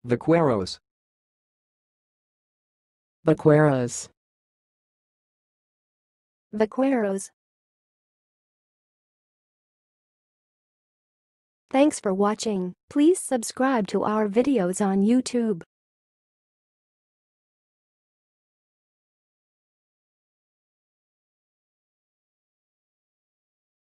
Vaqueros. Vaqueros. Vaqueros. Thanks for watching. Please subscribe to our videos on YouTube.